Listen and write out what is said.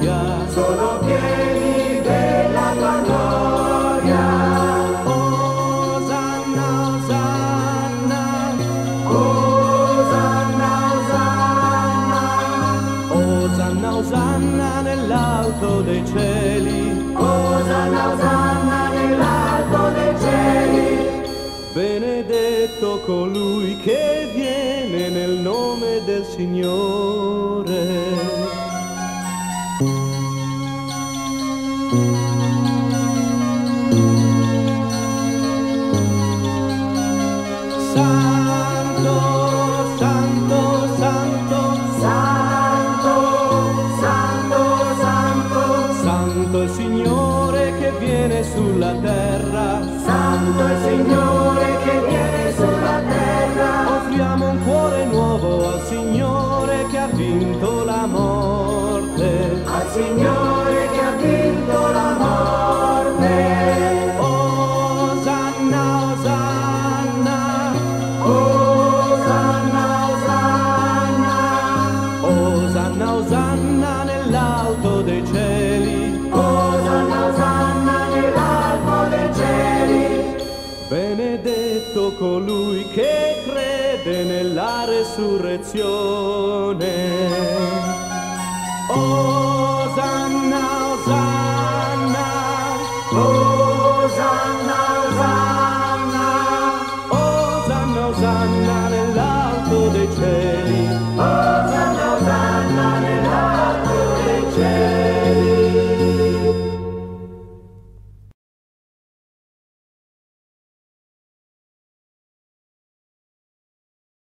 sono pieni della tua gloria. Osanna, Osanna, Osanna, Osanna, Osanna, Osanna nell'alto dei cieli. Osanna, Osanna nell'alto dei cieli. Benedetto colui che viene nel nome del Signore. Santo, santo, santo, Santo, santo, santo, santo il Signore che viene sulla terra. santo il Signore che viene sulla terra. Offriamo un cuore nuovo al Signore che ha vinto la morte. Al Signore che ha vinto la morte. Osanna, Osanna, Osanna, Osanna, Osanna, Osanna nell'alto dei cieli. Osanna, Osanna nell'alto dei cieli. Benedetto colui che crede nella resurrezione.